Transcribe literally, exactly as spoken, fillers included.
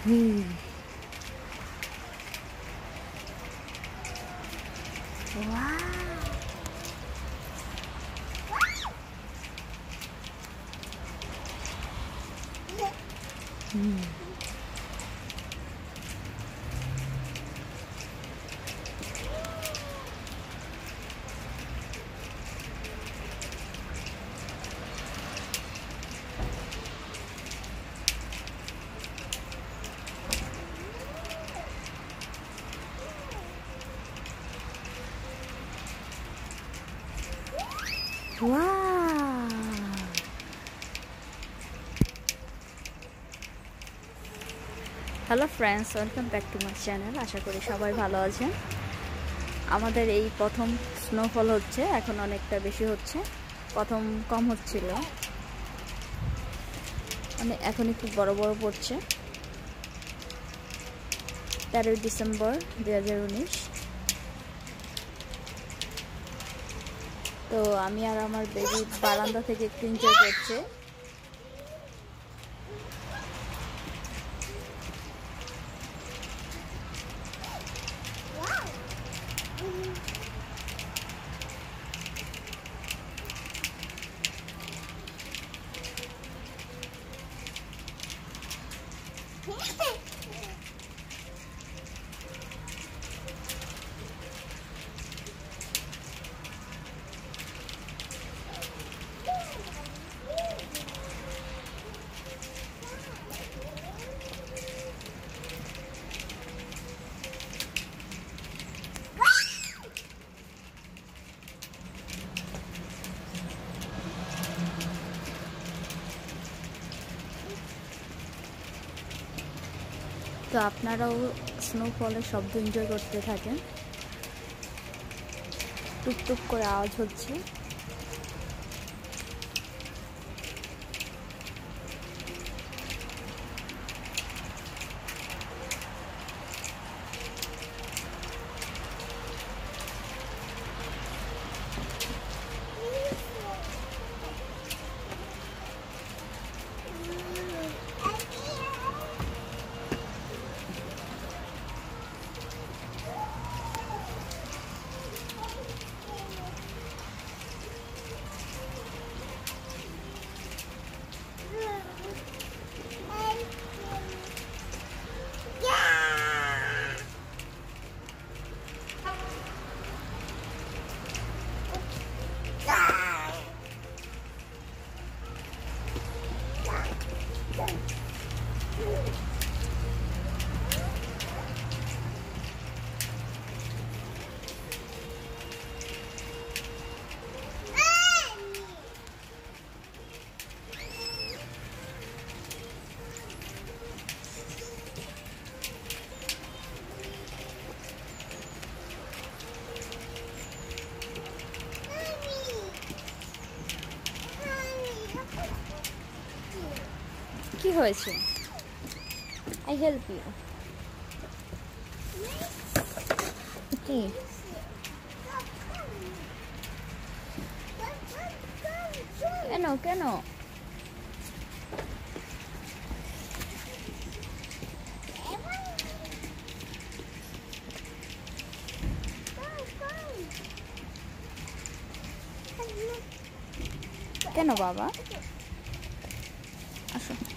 Hmm. Hmm. Wow! Hello friends, welcome back to my channel. আশা করি সবাই ভালো আছেন। আমাদের এই প্রথম স্নোফল হচ্ছে, এখন অনেকটা বেশি হচ্ছে। প্রথম কম হচ্ছিল, মানে এখন একটু বড় বড় পড়ছে। তেরোই ডিসেম্বর দুই হাজার উনিশ। তো আমি আর আমার বেবি বারান্দা থেকে একটু এনজয় করছে। তো আপনারাও স্নোফলের শব্দ এনজয় করতে থাকেন। টুকটুক করে আওয়াজ হচ্ছে। কি হয়েছে? I help you. কি? কেন কেন? কেন বাবা? আসো।